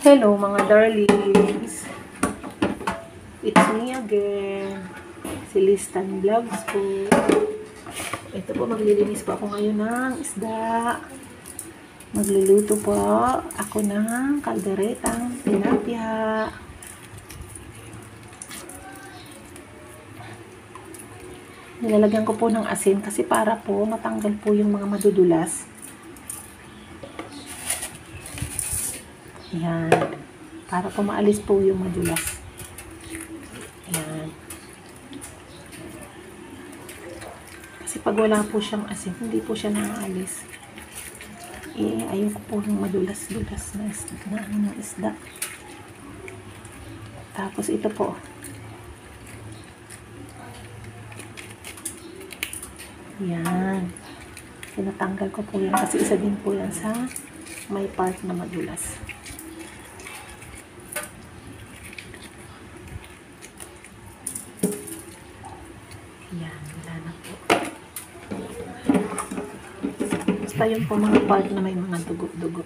Hello mga darlings, it's me again, si Listan Vlogs po. Ito po, maglilinis po ako ngayon ng isda. Magluluto po ako ng kalderetang tilapia. Nilalagyan ko po ng asin kasi para po matanggal po yung mga madudulas. Yan. Para po maalis po yung madulas. Yan. Kasi pag wala po siyang asin, hindi po siya naaalis. Ayoko po yung madulas-dulas na isda. Tapos ito po. Yan. Tinatanggal ko po yan kasi isa din po yan sa may part na madulas. Yan, wala na po. Basta yun po mga part na may mga dugo-dugo.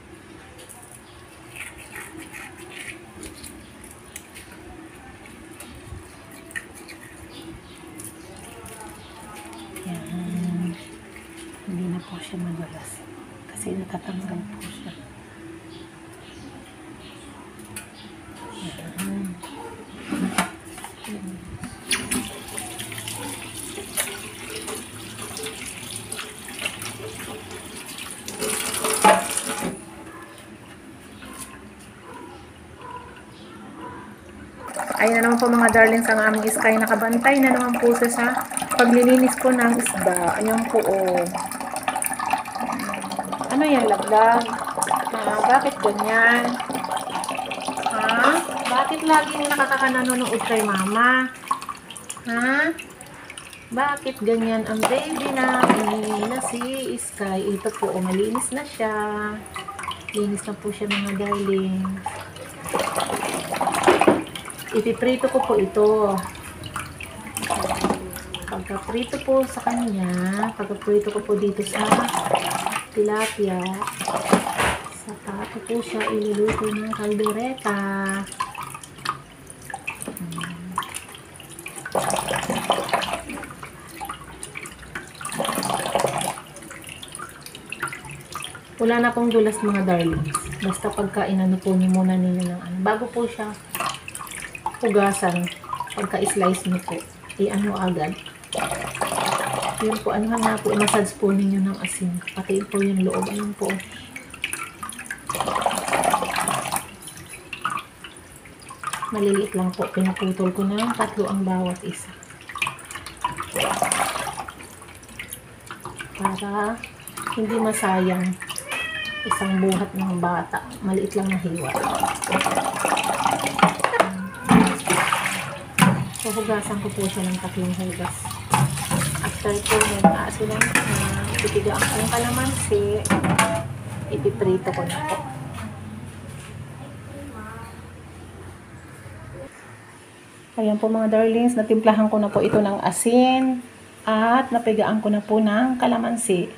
Yan. Hindi na po siya madulas. Kasi natatanggal po siya. Yan. Ayun na naman po mga darlings ang aming Sky. Nakabantay na naman po sa paglilinis po ng isda. Ayun po oh. Ano yan, laglag? Bakit ganyan? Bakit laging nakakanonood kay mama? Bakit ganyan ang baby namin na si Sky? Ito po, malinis na siya. Linis na po siya mga darlings. Ipiprito ko po ito. Pagka-prito po sa kanya, pagka-prito ko po dito sa tilapia, saka ko po siya iluluto ng kaldereta. Wala na pong dulas mga darlings. Basta pagka inano po niyo muna ninyo ng ano. Bago po siya hugasan, pagka-slice niyo po, i-ano agad. Yun po, ano nga po, i-massage po ninyo ng asin. Pati po yung loob. Ayun po. Maliliit lang po. Pinaputol ko ng 3 ang bawat isa. Para hindi masayang isang buhat ng bata. Maliit lang na hiwa. So, hugasan ko po siya ng 3 hugas. After po, ito lang, itigaan ko ng kalamansi. Ipiprito ko na po. Ayan po mga darlings, natimplahan ko na po ito ng asin. At napigaan ko na po ng kalamansi.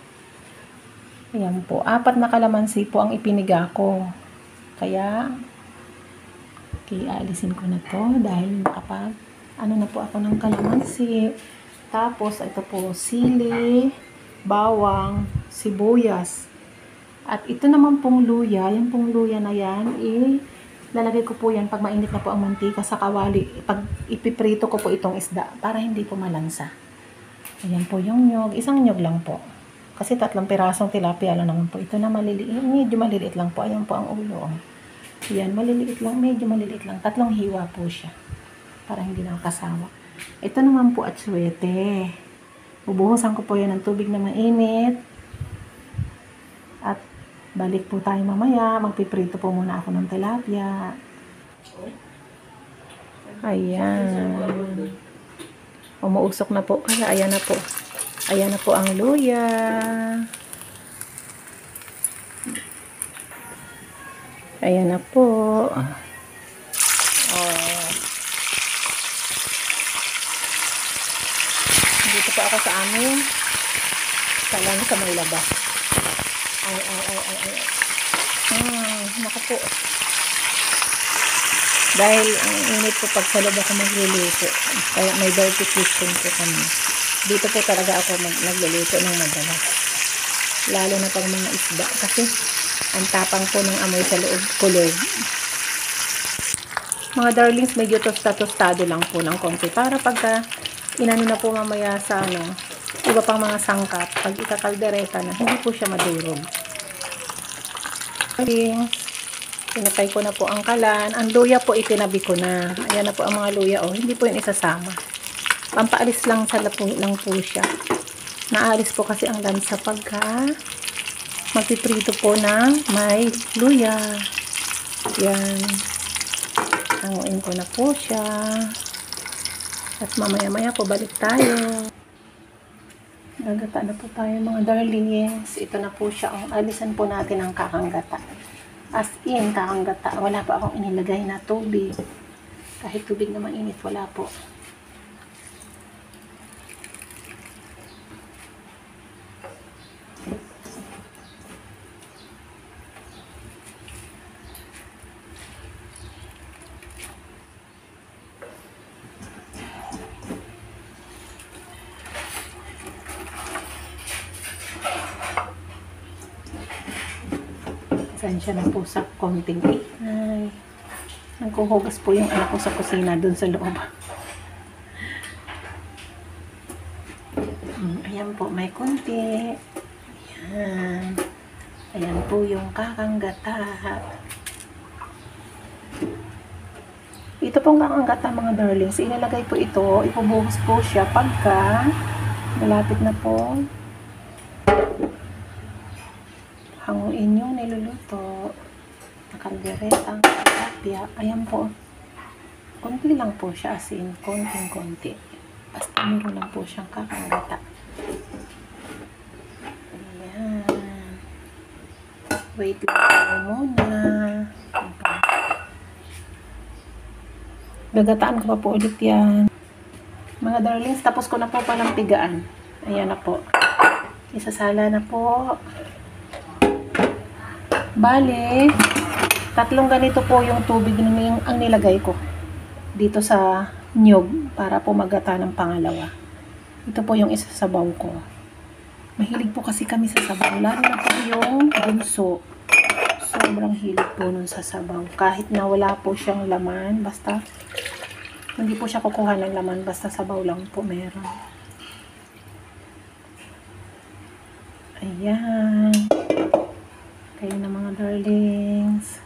Ayan po, 4 na kalamansi po ang ipiniga ko. Kaya, alisin ko na to dahil makapag ano na po ako ng kalamansi. Tapos ito po sili, bawang, sibuyas. At ito naman pong luya, yung pong luya na yan, lalagay ko po yan pag mainit na po ang mantika sa kawali. Pag ipiprito ko po itong isda para hindi po malansa. Ayan po yung nyog, isang nyog lang po. Kasi 3 pirasong tilapia lang naman po. Ito na maliliit, medyo maliliit lang po. Ayan po ang ulo. Yan, maliliit lang, medyo maliliit lang. 3 hiwa po siya. Para hindi nakakasawa. Ito naman po atsuete. Ubuhusan ko po yan ng tubig na mainit. At balik po tayo mamaya. Magpiprito po muna ako ng tilapia. Ayan. Umuusok na po. Kaya ayan na po. Ayan na po ang luya. Ayan na po. Dito po ako sa amin. Sa may labas. Ay. Naku po. Dahil ang init po pag sa loob ako magluluto. Kaya may dirty kitchen po kami. Dito po talaga ako nagluluto ng madalas. Lalo na pag mga isda. Kasi ang tapang po ng amoy sa loob kulog. Mga darlings, medyo tostado lang po ng konti. Para pagka inano na po mamaya sa iba pang mga sangkap, pag ikakaldereta na, hindi po siya madurog. Pinatay ko na po ang kalan. Ang luya po itinabi ko na. Ayan na po ang mga luya. Hindi po yun isasama. Pampaalis lang sa lapo lang po siya. Naalis po kasi ang lansa pagka magpiprito po ng may luya. Yan. Hanguin ko na po siya. At mamaya-maya po balik tayo. Gagata na po tayo mga darlings. Ito na po siya. Alisan po natin ang kakanggata. As in, kakanggata. Wala pa akong inilagay na tubig. Kahit tubig na mainit, wala po. Pasensya na po sa konting ay. Nagkuhugas po yung anak ko sa kusina dun sa loob. Ayan po, may konti. Ayan. Ayan po yung kakanggata. Ito pong kakanggata mga darlings. Ilalagay po ito. Ipubuhos po siya pagka malapit na po hanguin yung niluluto na kalderetang tilapia. Ayan po. Konti lang po siya, as in, konting-konti. Basta meron lang po siyang kakanggata. Ayan. Wait lang po muna. Gagataan ko pa po ulit yan. Mga darlings, tapos ko na po palang pigaan. Ayan na po. Isasala na po. Bale, 3 ganito po yung tubig ang nilagay ko dito sa nyog para po magata ng pangalawa. Ito po yung isasabaw ko. Mahilig po kasi kami sa sabaw. Lalo na po yung bunso. Sobrang hilig po nun sa sabaw. Kahit na wala po siyang laman, basta hindi po siya kukuha ng laman, basta sabaw lang po meron. Ayan. Kayo na mga darlings.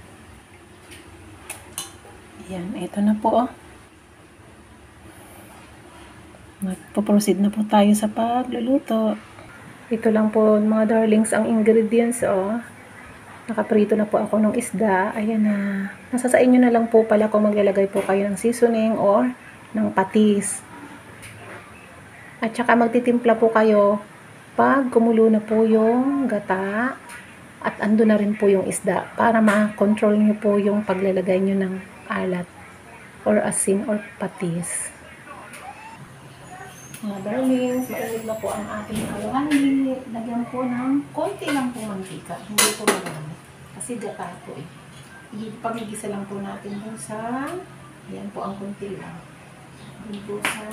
Ayan, ito na po. Magpo-proceed na po tayo sa pagluluto. Ito lang po mga darlings ang ingredients. Nakaprito na po ako ng isda. Ayan na. Nasa sa inyo na lang po pala kung maglalagay po kayo ng seasoning or ng patis. At saka magtitimpla po kayo pag kumulo na po yung gata. At ando na rin po yung isda para ma-control nyo po yung paglalagay nyo ng alat or asin or patis. Mga darlings, mainit na po ang ating alawali. Lagyan po ng konti lang po mantika. Hindi po marami. Kasi gata po eh. Pagigisa lang po natin dun sa, ayan po ang konti lang. Dun po sa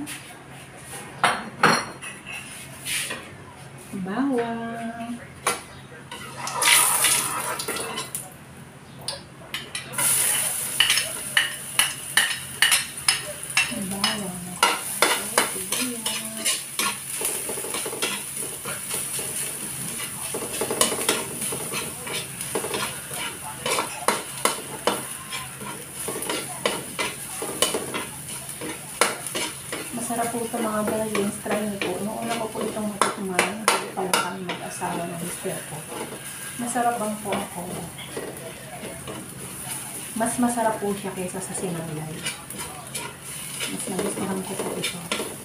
bawang. Masarap po ito mga darlings. Try nyo po. Noong una ko po itong matutuman, hindi pa lang kami mag-asawa ng mister ko. Masarap bang po ako? Mas masarap po siya kaysa sa sinanglay. Mas nagustuhan ko po ito.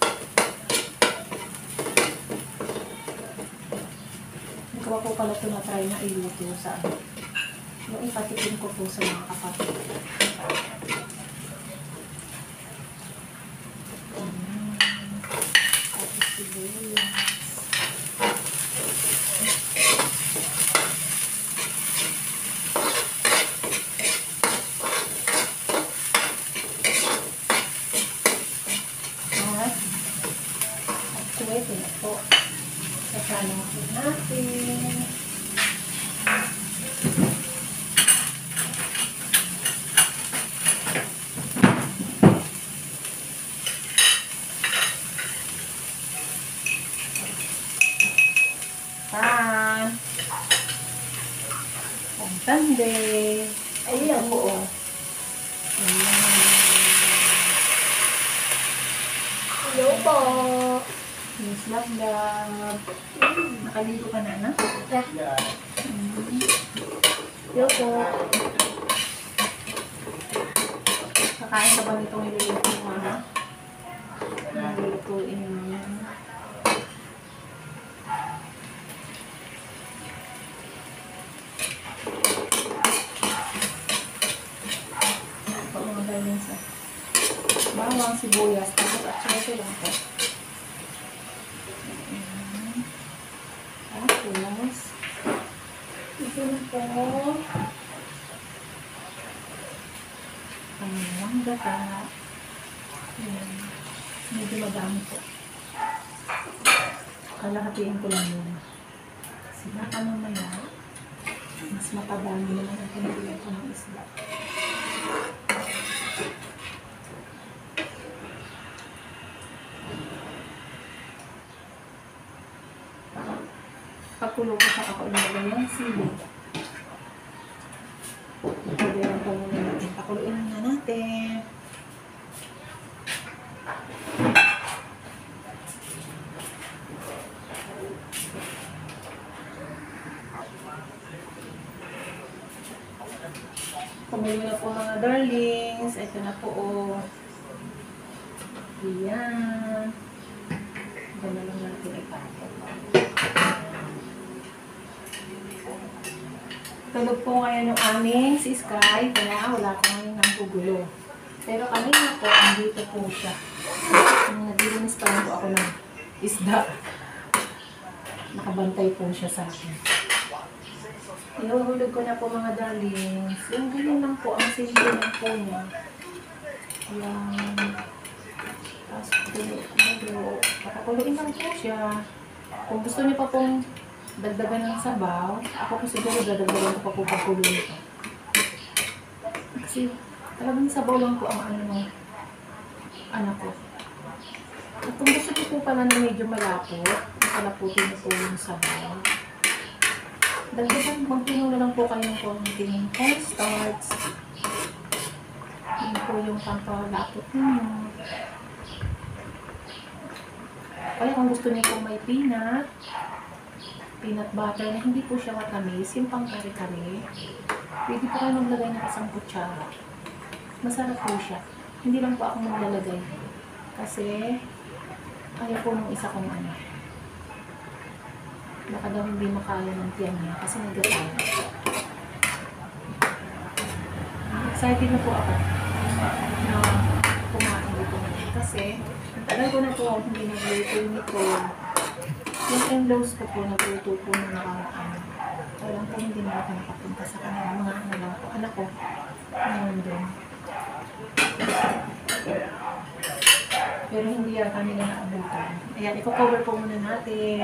Hindi ko pa po pala ito na-try na iluto sa yung ipatikin ko po sa mga kapatid. Sunday. Ayan po, oh. Hello po. Miss Love Love. Nakaligo ka na, na? Yeah. Hello po. Kakain ka ba nitong niluluto mo, ha? Nilulutuin mo. Bawang, sibuyas, tapos at saka ito lang po. Tapos, ito na po. Ang gata. Ayan. Medyo madami po. Kalahatiin ko lang muna. Kasi baka mamaya, mas mapadami naman ang pinagulong ko ng isda. Pagkulo ko sa ako ilagay ng sili. Pagkuloan ko muna natin. Pakuluin na natin. Kumulo na po mga darlings. Ito na po oh. Ayan. Gano'n lang natin ipapot. Tulog po ngayon yung aming si Sky, kaya wala ko ngayon ng gugulo. Pero kanina po, andito po siya. Naglilinis pa lang po ako ng isda. Nakabantay po siya sa akin. Ihuhulog ko na po mga darlings. Yung ganyan lang po, ang simple lang po niya. Ayan. Tapos, pakakuluin lang po siya. Kung gusto niyo pa pong dagdagan ng sabaw, ako po siguro dadagdagan ko pa po pagkulo nito. Kasi talagang sabaw lang po ang ano ng anak ko. At kung gusto ko po pala na medyo malapot, makalaputin niyo po yung sabaw. Dagdagan, magpino na lang po kayo ng konting cornstarch. Yun po yung pampalapot ninyo. Kaya kung gusto niyo po may peanut butter na hindi po siya matamis, yung pang kare-kare, pwede po kayo maglagay ng isang kutsara. Masarap po siya. Hindi lang po ako maglalagay. Kasi, ayaw po nung isa kong ano. Baka daw hindi makaya ng tiyan niya kasi nagkatawa. Excited na po ako na kumain dito ngayon. Kasi, tagal ko na po ako hindi nagluto nito. Yung in-laws ko po, nagluto po na nakaraan. Walang po hindi na ako nakapunta sa kanila. Mga ano lang po. Anak ko, ngayon doon. Pero hindi yata nila naabutan. Ayan, i-cover po muna natin.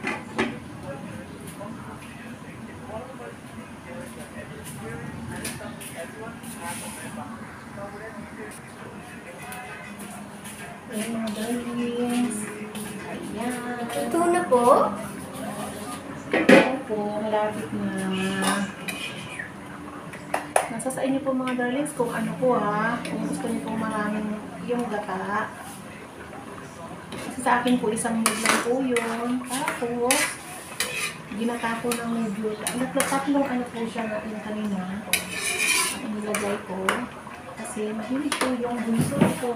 Ayan mga darlings. Ayan. Ito na po. Ayan po, malapit na. Nasa sa inyo po mga darlings kung ano po ha. Kung gusto niyo po maraming yung gata. Kasi sa akin po isang mug lang po yun. Tapos, ginata ko ng medyo. Tatlong ano po siya natin kanina. Ang nilagay ko. Kasi mahilig po yung bunso ko.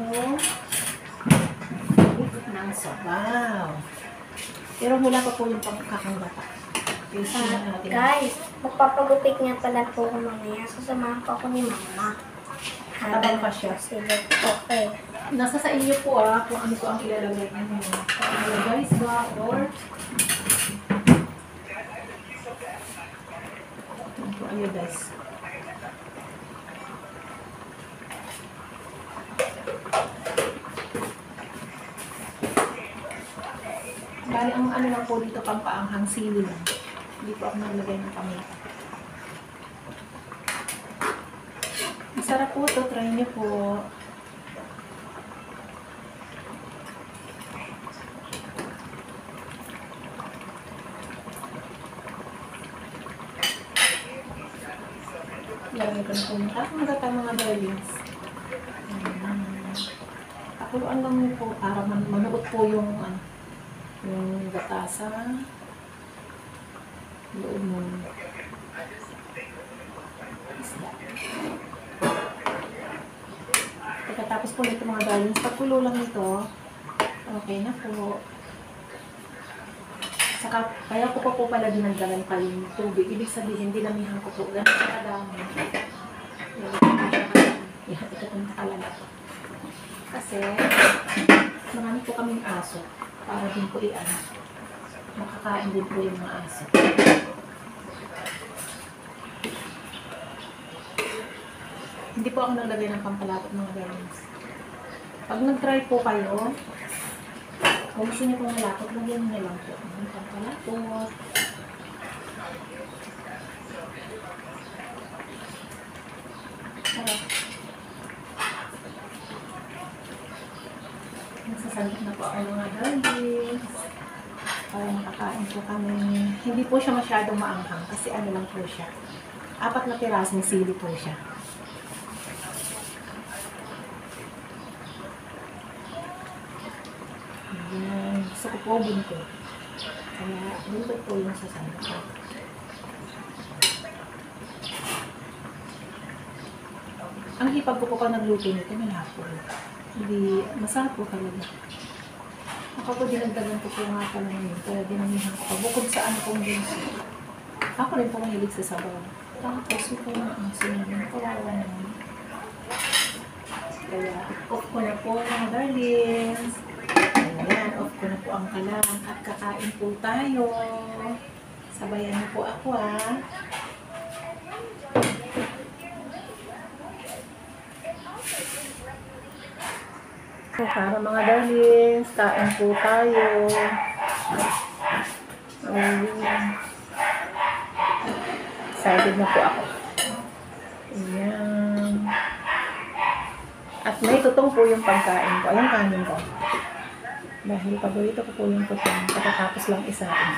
Ng sabaw. Pero wala pa po yung pagkakanggata. Guys, magpapagupit nga pala po ako mamaya. Sasamahan po ako ni Mama. Tabang pa siya. Sige, okay. Nasa sa inyo po kung ano po ang ilalagay niyo. Ilalagay ba or ito po ayo guys. Bali, ang ano lang po dito, pampaanghang sili lang. Hindi po ako naglagay ng tomato. Masarap po ito. Try niyo po. Lalagay ko na po yung tapong gata mga darlings. Ayan. Pakuluan lang niyo po para manuot po yung gata sa loob ng isda. Pagkatapos po nito mga darlings, pagkulo lang nito, okay na po. Saka, kaya ko pa po pala dinagdagan pa yung tubig. Ibig sabihin, dinamihan ko po. Ganun sa kadami. Yan, ito pong nakalala po. Kasi, marami po kaming aso. Para din po makakain din po yung mga aso. Hindi po ako naglagay ng pampalapot mga darlings. Pag nag-try po kayo, kung gusto niyo pong malapot, lagyan niyo lang po ng pampalapot. Sarap. Nagsasandok na po ako mga darlings. Para makakain po kami. Hindi po siya masyadong maanghang kasi ano lang po siya. 4 na pirasong sili po siya. Ayan. Gusto ko po buntot. Kaya buntot po yung sasandok ko. Ang hipag ko po pa nagluto nito, malapot. Hindi, masarap po talaga. Ako po dinagdagan ko po nga pala ngayon, kaya dinamihan ko pa. Bukod sa ano pong ginso. Ako rin po mahilig sa sabaw. Tapos ito na ang sinabi. Kawawa naman. Kaya off ko na po mga darlings. Ayan, off ko na po ang kalan. At kakain po tayo. Sabayan niyo po ako So, para mga darlings, kain po tayo. Ayan. Excited na po ako. Ayan. At may tutong po yung pagkain ko. Ayan kanin ko. Dahil paborito ko po yung tutong. Pagkatapos lang isain.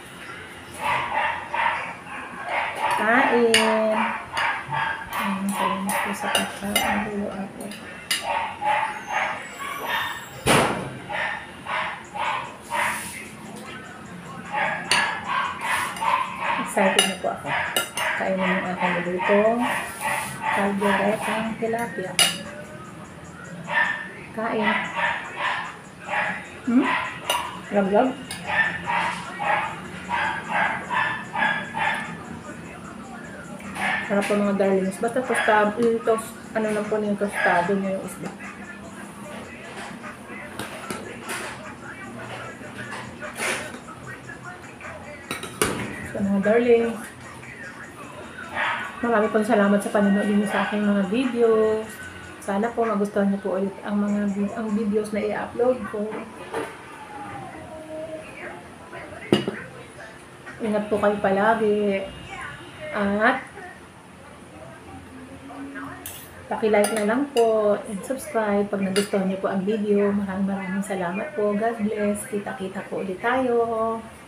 Kain. Ayan, salamat po sa pagkain. Dulo ako. Excited na po ako. Kainin yung aking nilutong calderetang tilapia. Kain. Log-log. Sarap po mga darlings. Basta tostado, ano lang po yung tostado niya yung isda. So mga darling, marami pong salamat sa panonood niyo sa aking mga videos. Sana po magustuhan niyo po ulit ang videos na i-upload ko. Ingat po kayo palagi. At paki-like na lang po and subscribe pag nagustuhan niyo po ang video. Maraming salamat po. God bless. Kita-kita po ulit tayo.